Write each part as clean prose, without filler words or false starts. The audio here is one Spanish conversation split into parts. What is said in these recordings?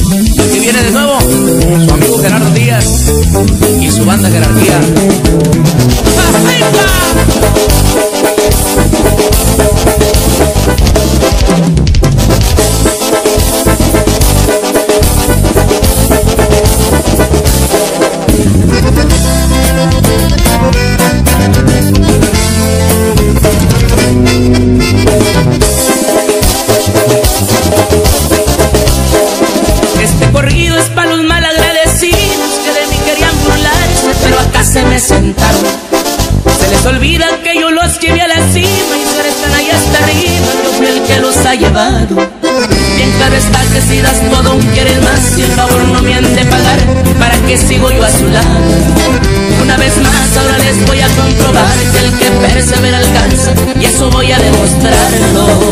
Aquí viene de nuevo su amigo Gerardo Díaz y su banda Jerarquía. Este corrido es para los malagradecidos que de mí querían burlarse, pero acá se me sentaron. Se les olvida que yo los llevé a la cima y ahora están ahí hasta arriba. Yo fui el que los ha llevado. Bien claro está que si das todo aún quieres más, y el favor no me han de pagar, ¿para qué sigo yo a su lado? Una vez más ahora les voy a comprobar que el que persevera alcanza, y eso voy a demostrarlo.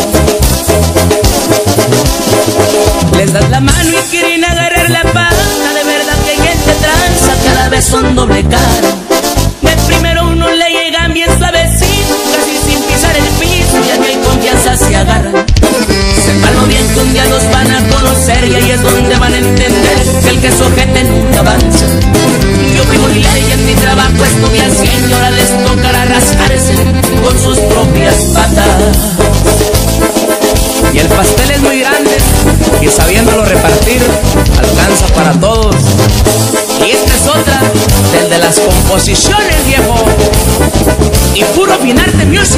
Les das la mano y quieren agarrar la pata, de verdad que hay gente tranza, cada vez son doble cara. De primero uno le llegan bien suavecito, casi sin pisar el piso, y aquí hay confianza se agarran. Sépanlo bien que un día los van a conocer, y ahí es donde van a entender que el que se ojete nunca avanza. Yo vivo mi ley, en mi trabajo estuve haciendo, y ahora les tocará rascarse con sus propias patas. Y el pastel es muy grande y sabiéndolo repartir alcanza para todos. Y esta es otra del de las composiciones, viejo, y puro Finarte Music.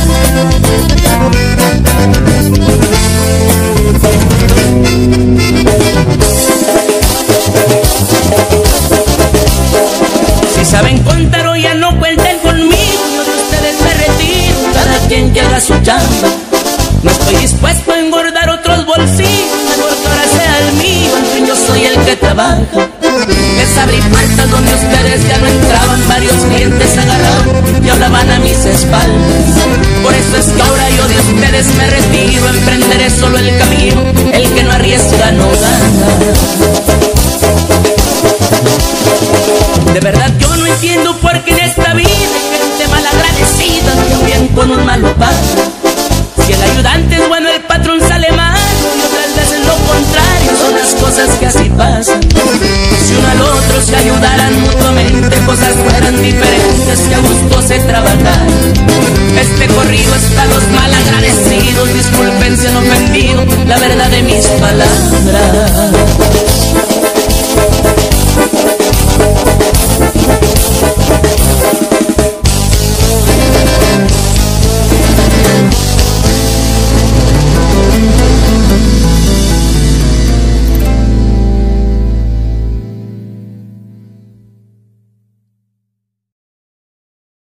Si saben contar o ya no cuenten conmigo, yo de ustedes me retiro, cada quien que haga su chamba. No estoy dispuesto a engordar otros bolsillos, mejor que ahora sea el mío, al fin yo soy el que trabaja. Es abrir puertas donde ustedes ya no entraban, varios clientes agarraban y hablaban a mis espaldas. Por eso es que ahora yo de ustedes me retiro, emprenderé solo el camino, el que no arriesga no gana. De verdad yo no entiendo por qué en esta vida hay gente malagradecida, también con un malo padre. Si el ayudante es bueno, el patrón sale malo, y otras veces lo contrario, son las cosas que así pasan. Si uno al otro se ayudaran mutuamente, cosas fueran diferentes, que a gusto se trabajaran. Este corrido es para los malagradecidos, disculpen si han ofendido la verdad de mi